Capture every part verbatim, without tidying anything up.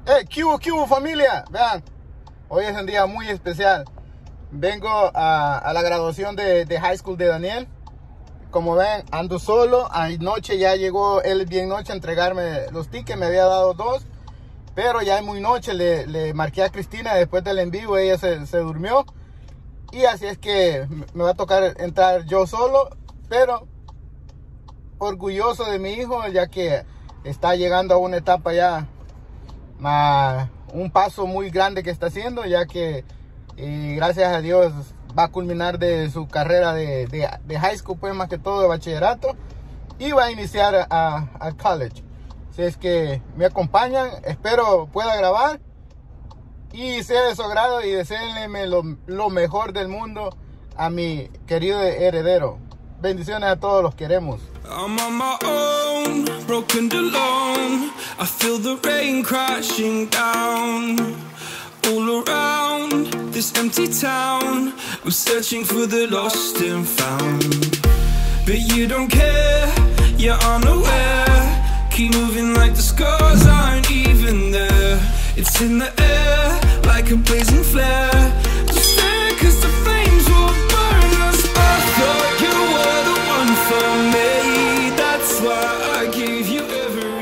Eh, ¿qué hubo, qué hubo, familia? Vean, hoy es un día muy especial. Vengo a, a la graduación de, de high school de Daniel. Como ven, ando solo. Anoche ya llegó él bien noche a entregarme los tickets. Me había dado dos, pero ya es muy noche. Le, le marqué a Cristina después del en vivo. Ella se, se durmió. Y así es que me va a tocar entrar yo solo. Pero orgulloso de mi hijo, ya que está llegando a una etapa ya, a un paso muy grande que está haciendo, ya que y gracias a Dios va a culminar de su carrera de, de, de high school, pues más que todo de bachillerato, y va a iniciar a, a college. Si es que me acompañan, espero pueda grabar y sea de su agrado, y deseenle lo, lo mejor del mundo a mi querido heredero. Bendiciones a todos, los queremos. I'm on my own, broken and alone. I feel the rain crashing down all around this empty town. I'm searching for the lost and found, but you don't care, you're unaware. Keep moving like the scars aren't even there. It's in the air like a blazing flare. Just stare, 'cause the flames will burn us. I thought you were the one for me. That's why I gave you everything.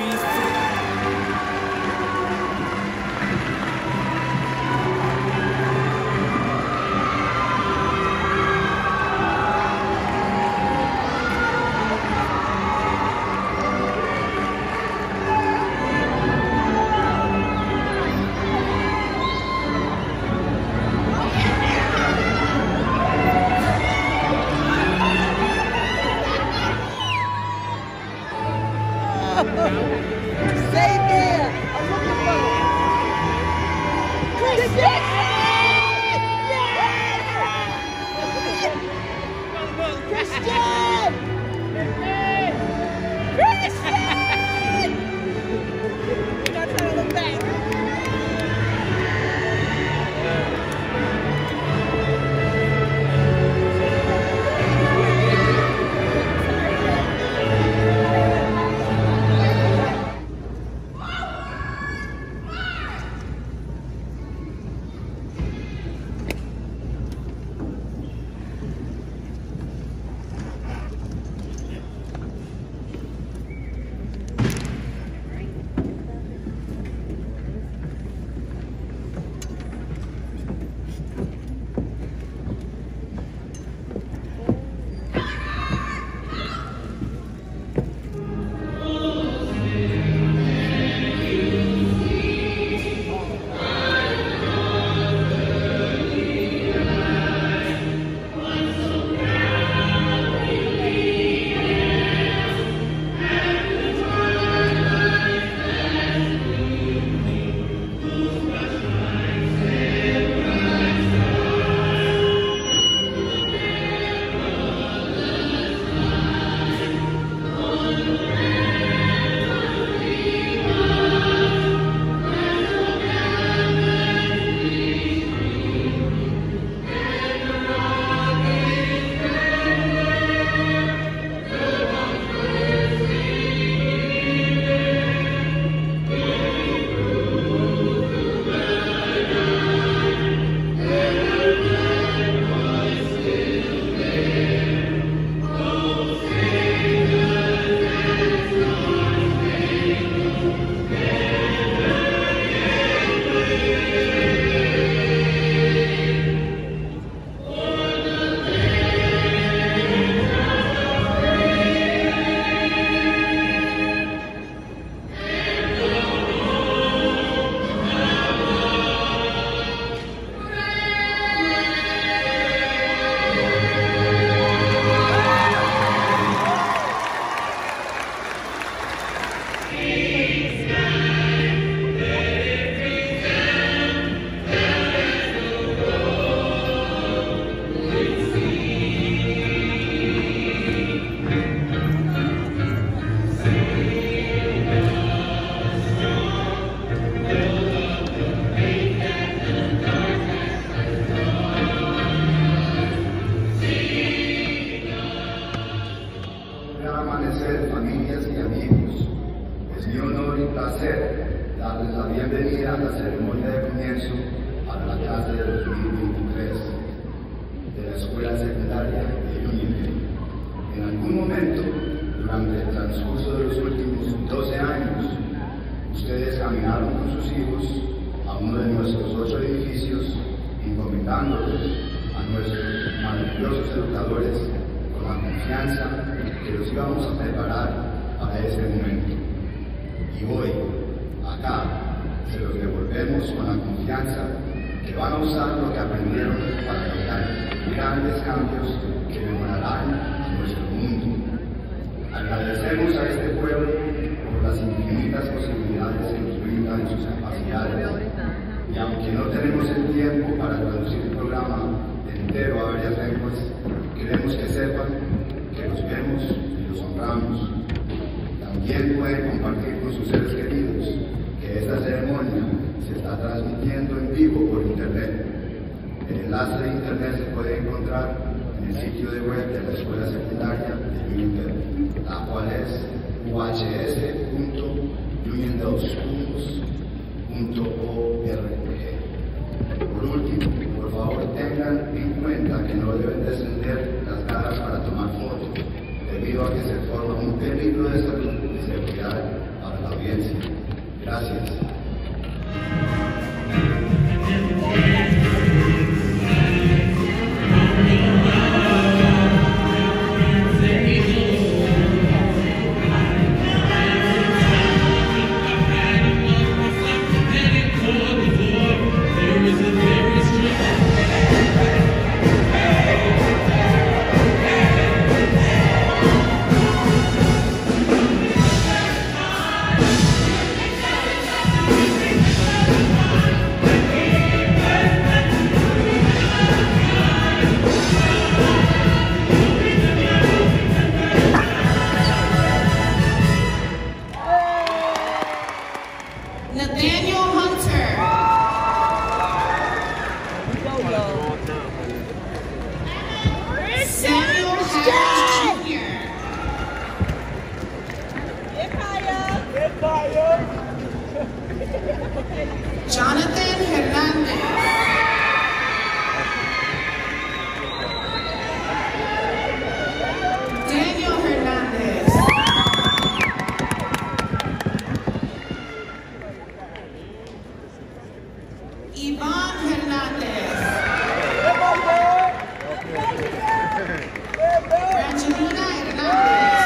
bienvenida a la ceremonia de comienzo para la clase de dos mil veintitrés de la Escuela Secundaria de Unionville. En algún momento, durante el transcurso de los últimos doce años, ustedes caminaron con sus hijos a uno de nuestros ocho edificios, encomendándolos a nuestros maravillosos educadores con la confianza que los íbamos a preparar para ese momento. Y hoy, acá, se los devolvemos con la confianza que van a usar lo que aprendieron para lograr grandes cambios que mejorarán nuestro mundo. Agradecemos a este pueblo por las infinitas posibilidades que nos brindan en sus capacidades. Y aunque no tenemos el tiempo para traducir el programa entero a varias lenguas, queremos que sepan que los vemos y los honramos. También pueden compartir con sus seres queridos que esta ceremonia se está transmitiendo en vivo por internet. El enlace de internet se puede encontrar en el sitio de web de la Escuela Secundaria de Unionville, la cual es u h s punto unionville schools punto org. Por último, por favor tengan en cuenta que no deben descender las garras para tomar fotos, debido a que se forma un peligro de salud y seguridad para la audiencia. Gracias. Jonathan Hernandez. Daniel Hernandez. Yvonne Hernandez. Angelina Hernandez.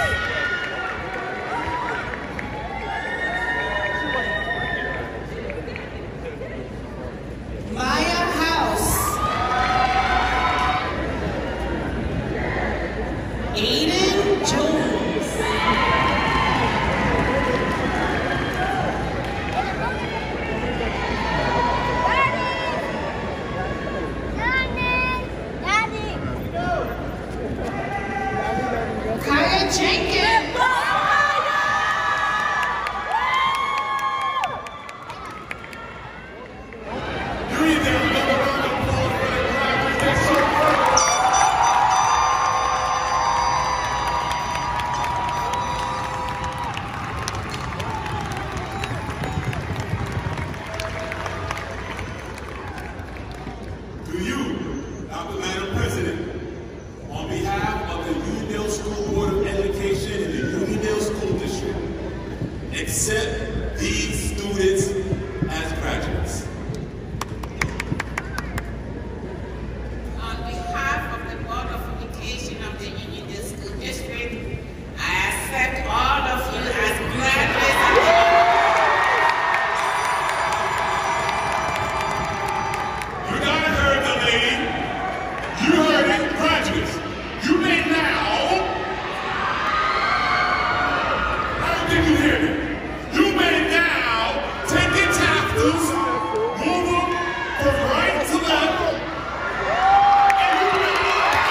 Maya House. Aiden Jones. Kaya Jenkins. To you, Doctor Madam President, on behalf of the Unionville School Board of Education and the Unionville School District, accept these students as graduates. On behalf of the Board of Education of the Unionville School District, I accept all of you as graduates of the You guys heard the lady. You heard it, graduates. You may now. I don't think you hear me. You may now take your chapters, move them from right to left, and you may.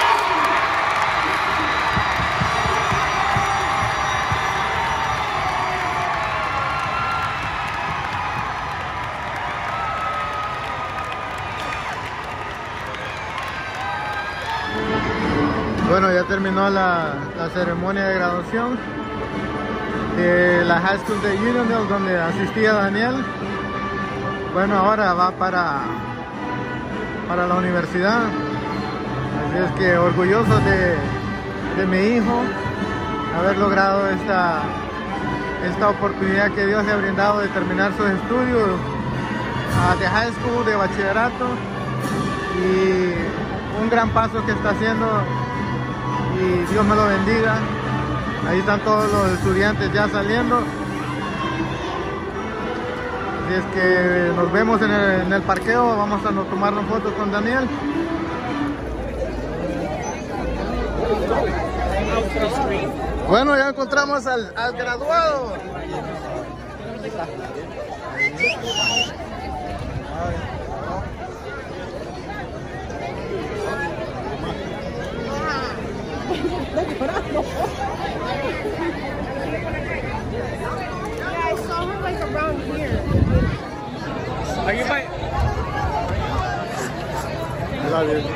Bueno, ya terminó la, la ceremonia de graduación de la High School de Unionville, donde asistía Daniel. Bueno, ahora va para, para la universidad. Así es que orgulloso de, de mi hijo, haber logrado esta, esta oportunidad que Dios le ha brindado de terminar sus estudios uh, de high school, de bachillerato, y un gran paso que está haciendo, y Dios me lo bendiga. Ahí están todos los estudiantes ya saliendo. Así es que nos vemos en el, en el parqueo. Vamos a tomarnos fotos con Daniel. Bueno, ya encontramos al, al graduado. Yeah, I saw her like around here. Are you fine? Love you.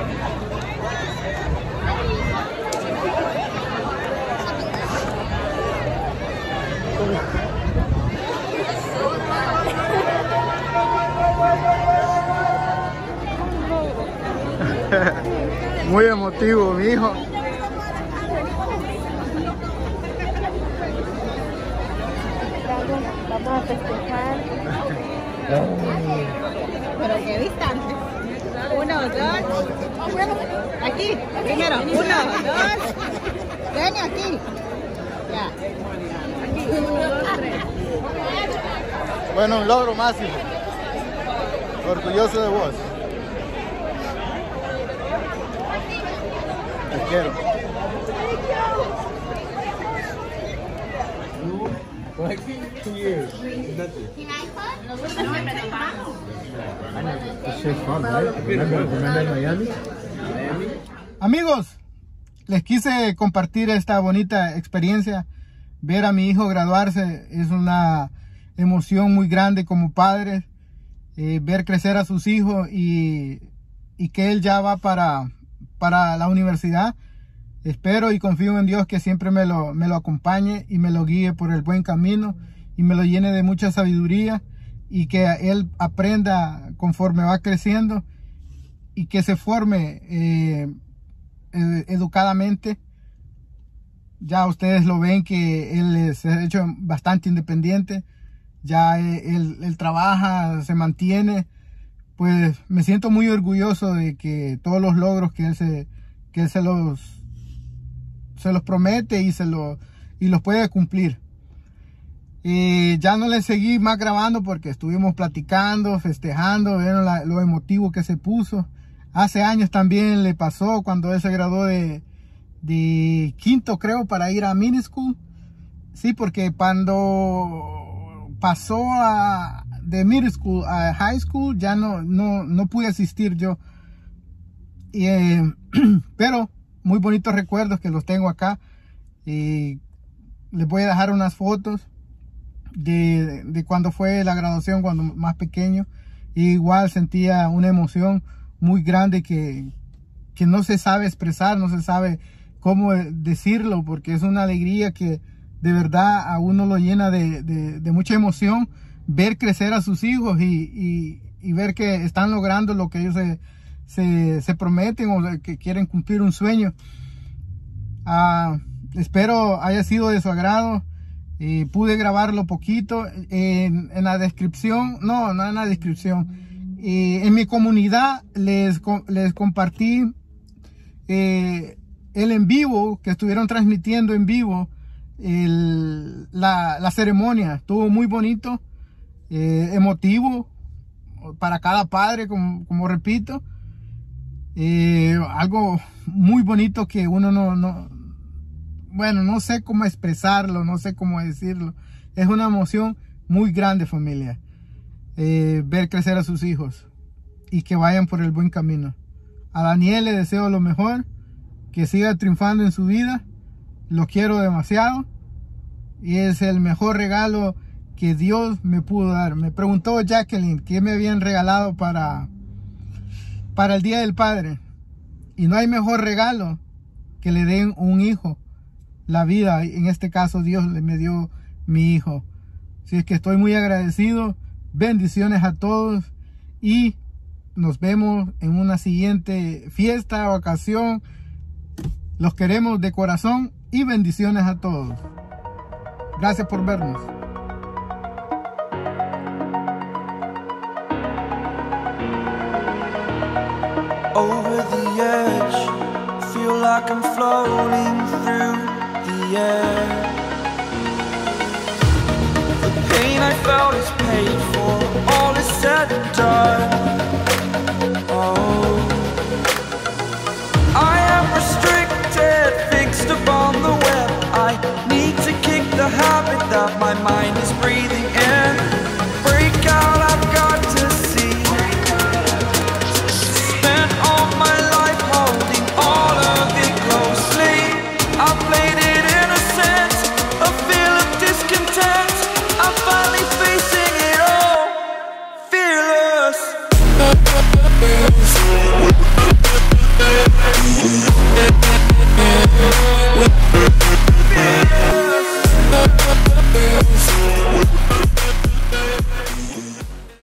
Muy emotivo, mi hijo. Vamos a festejar. Pero qué distante. Uno, dos. Aquí, primero. Uno, dos. Ven aquí. Ya. Aquí. Uno, dos, tres. Bueno, un logro máximo. Orgulloso de vos. Te quiero. Two years. Amigos, les quise compartir esta bonita experiencia. Ver a mi hijo graduarse es una emoción muy grande como padre. Eh, ver crecer a sus hijos y, y que él ya va para, para la universidad. Espero y confío en Dios que siempre me lo, me lo acompañe y me lo guíe por el buen camino y me lo llene de mucha sabiduría, y que él aprenda conforme va creciendo y que se forme eh, educadamente. Ya ustedes lo ven que él se ha hecho bastante independiente, ya él, él trabaja, se mantiene. Pues me siento muy orgulloso de que todos los logros que él se, que él se los se los promete y se lo, y los puede cumplir. Y ya no le seguí más grabando porque estuvimos platicando, festejando, vieron la, lo emotivo que se puso. Hace años también le pasó cuando él se graduó de, de quinto, creo, para ir a middle school. Sí, porque cuando pasó a, de middle school a high school ya no, no, no pude asistir yo. Y, eh, pero muy bonitos recuerdos que los tengo acá, y les voy a dejar unas fotos de, de cuando fue la graduación, cuando más pequeño. Y igual sentía una emoción muy grande que, que no se sabe expresar, no se sabe cómo decirlo, porque es una alegría que de verdad a uno lo llena de, de, de mucha emoción ver crecer a sus hijos y, y, y ver que están logrando lo que ellos se Se, se prometen o que quieren cumplir un sueño. Uh, espero haya sido de su agrado. Eh, pude grabarlo poquito en, en la descripción, no, no en la descripción. Eh, en mi comunidad les, les compartí eh, el en vivo que estuvieron transmitiendo en vivo, el, la, la ceremonia. Estuvo muy bonito, eh, emotivo para cada padre, como, como repito. Eh, algo muy bonito que uno no, no, bueno, no sé cómo expresarlo, no sé cómo decirlo. Es una emoción muy grande, familia, eh, ver crecer a sus hijos y que vayan por el buen camino. A Daniel le deseo lo mejor, que siga triunfando en su vida. Lo quiero demasiado y es el mejor regalo que Dios me pudo dar. Me preguntó Jacqueline qué me habían regalado para para el Día del Padre, y no hay mejor regalo que le den un hijo la vida. En este caso Dios me dio mi hijo, así es que estoy muy agradecido Bendiciones a todos y nos vemos en una siguiente fiesta o ocasión. Los queremos de corazón y bendiciones a todos. Gracias por vernos. Over the edge, feel like I'm floating through the air. The pain I felt is paid for, all is said and done. Oh, I am restricted, fixed upon the web. I need to kick the habit that my mind is breathing in. Break out, I've got to see. Spent all my life holding all of it closely. I played it innocent, a feel of discontent. I'm finally facing it all, fearless. Fearless.